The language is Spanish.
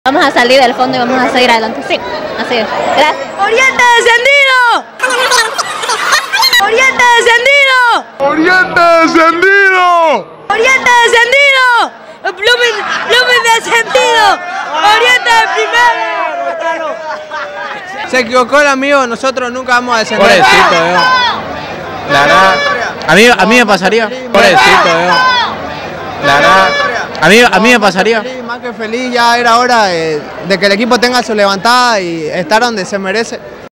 Vamos a salir del fondo y vamos a seguir adelante. Sí, así es. Gracias. ¡Oriente descendido! ¡Oriente descendido! ¡Oriente descendido! ¡Oriente descendido! ¡Blooming descendido! ¡Oriente de primero! Se equivocó el amigo, nosotros nunca vamos a descender. Pobrecito, la verdad, a mí me pasaría. Pobrecito, la verdad, a mí me pasaría. Más que feliz, ya era hora de que el equipo tenga su levantada y estar donde se merece.